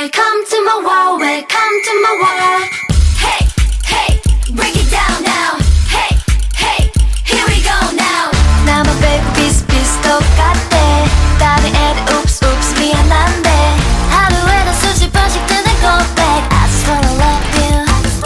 Welcome to my world, welcome to my world. Hey, hey, break it down now. Hey, hey, here we go now. 나만 빼고 비슷비슷 똑같대. 다른 애들 oops oops 미안한데 하루에도 수십 번씩 뜨는 고백. I just wanna love you.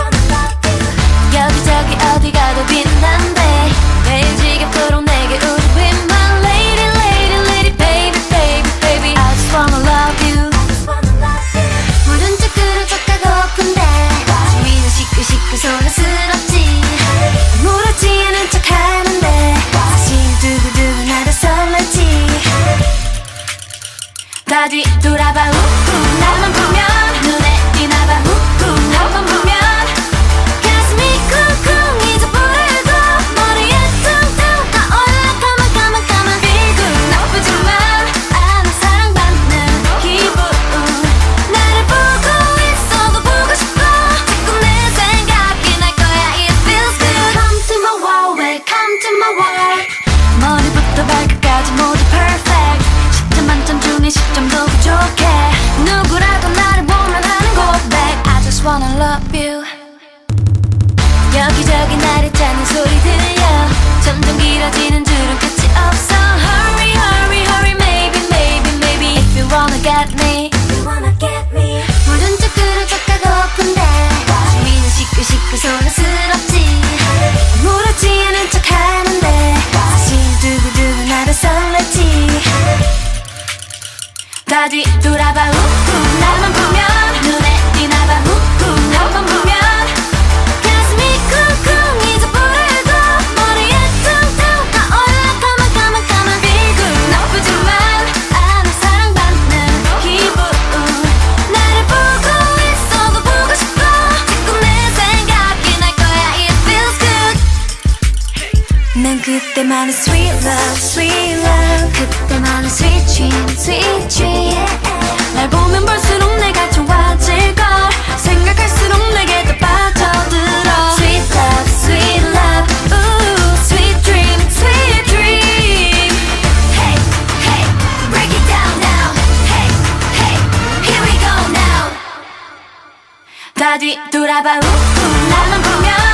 여기저기 어디 가도 빛난대. 매일 지겹도록 내게 우리 with my lady lady lady baby baby baby. I just wanna love you. 모른 척 그런 척 하고픈데 주위는 시끌시끌 소란스럽지. 아무렇지 않은 척 하는데 사실 두고두고 나를 설레지. 다 뒤돌아봐 우후 나만 보면 눈에 띄나봐 우후 나만 보면 가슴이 쿵쿵 잊어버리고 머리에 퉁퉁 타올라 come on come on come on. 비굴 나쁘지만 않아 사랑받는 기분. 나를 보고 있어도 보고 싶어. 자꾸 내 생각이 날 거야. It feels good. Come to my world, welcome to my world. 머리부터 발끝까지 모두 perfect. 10점 만점 중에 10점도 부족해. 누구라도 나를 보면 하는 고백. I just wanna love you. 여기저기 나를 짜는 소리 들려. 점점 길어지는 줄은 끝이 없어. Hurry hurry hurry maybe maybe maybe if you wanna get me. 모른 척 그런 척 하고픈데 주위는 시끌시끌 소란스럽지. 아무렇지 않은 척 하는데 사실 두고두고 나를 설레지. 다 뒤돌아봐 우후 나만 보면 눈에 띄나봐 우후 나만 보면 가슴이 쿵쿵 잊어버리고 머리에 퉁퉁 타올라 come on come on come on. 비굴 나쁘지만 않아 사랑받는 기분. 나를 보고 있어도 보고 싶어. 자꾸 내 생각이 날 거야. It feels good. 난 그때만의 sweet love sweet love. 그때만의 sweet dream sweet dream. 날 보면 볼수록 내가 좋아질걸. 생각할수록 내게 더 빠져들어. Sweet love sweet love ooh sweet dream sweet dream. Hey hey break it down now. Hey hey here we go now. 다 뒤돌아봐 우후 나만 보면